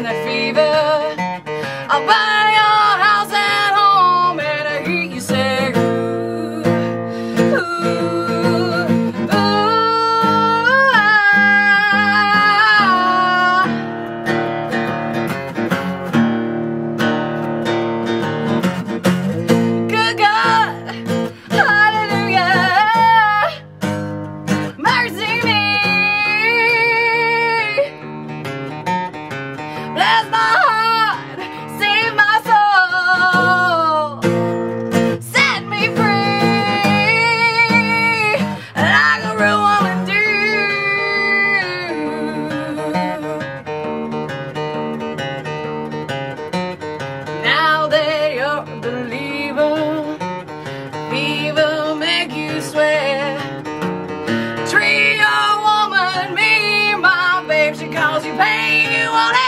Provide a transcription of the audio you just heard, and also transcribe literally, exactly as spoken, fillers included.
the fever. I'll buy your house at home and I hear you say, ooh, ooh, ooh, ah. Good God, hallelujah, mercy me. Bless my heart, save my soul, set me free like a real woman do. Now that you're a believer, fever make you swear. Treat your woman mean, my babe, she calls you pain, you want it.